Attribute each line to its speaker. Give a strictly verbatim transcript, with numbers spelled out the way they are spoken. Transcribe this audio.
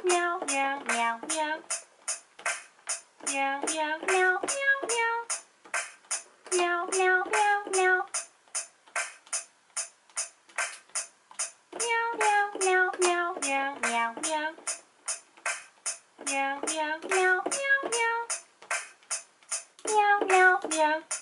Speaker 1: meow, meow, meow, meow. Meow, meow, meow, meow, meow. Meow, meow, meow, meow. Meow, meow, meow, meow, meow, meow, meow. Meow, meow, meow, meow, meow. Meow, meow, meow.